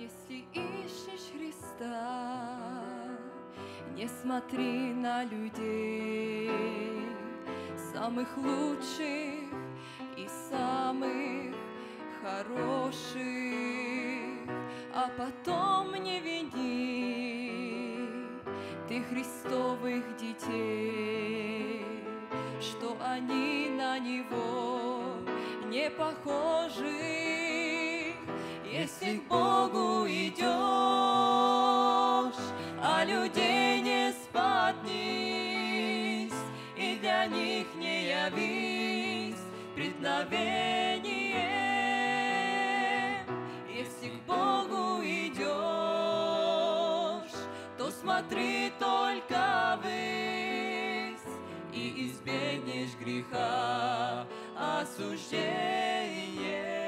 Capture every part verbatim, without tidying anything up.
Если ищешь Христа, не смотри на людей, самых лучших и самых хороших, а потом не вини ты Христовых детей, что они на Него не похожи. Если к Богу идешь, а людей не споднись, и для них не явись преткновение. Если к Богу идешь, то смотри только ввысь, и избегнешь греха осуждения.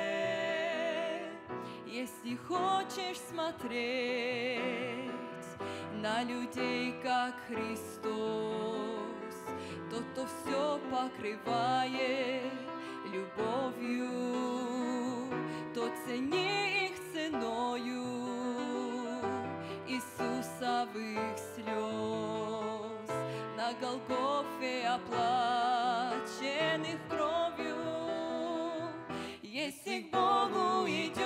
Если хочешь смотреть на людей, как Христос, тот, кто все покрывает любовью, то цени их ценою Иисусовых слез, на Голгофе оплаченных кровью. Если к Богу идешь,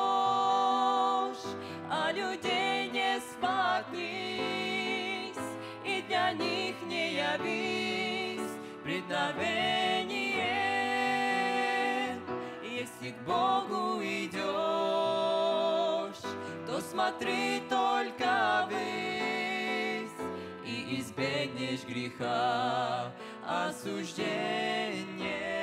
а людей не споднись, и для них не явись преткновение. Если к Богу идешь, то смотри только ввысь, и избегнешь греха осуждения.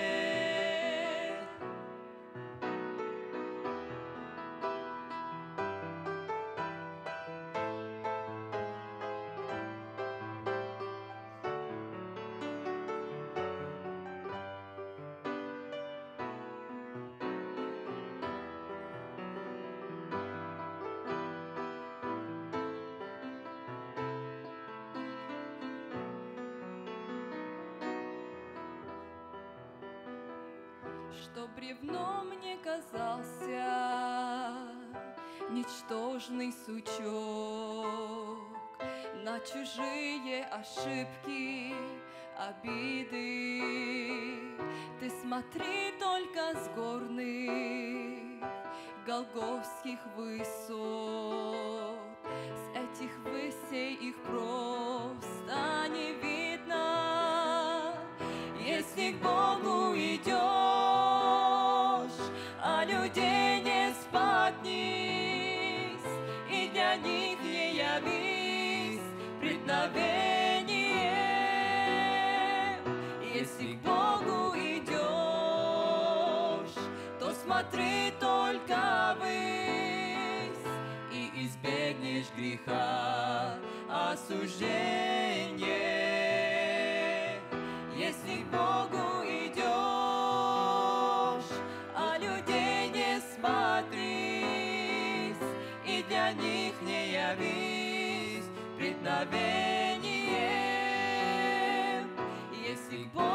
Что бревном не казался ничтожный сучок, на чужие ошибки, обиды ты смотри только с горных голгофских высот. С этих высей их просто не видно. Если к Богу идешь, а людей не споднись, и для них не явись преткновение. Если к Богу идешь, то смотри только ввысь, и избегнешь греха осуждения. Если к Богу идешь, а людей не смотрись, и для них не явись преткновение. Если к Богу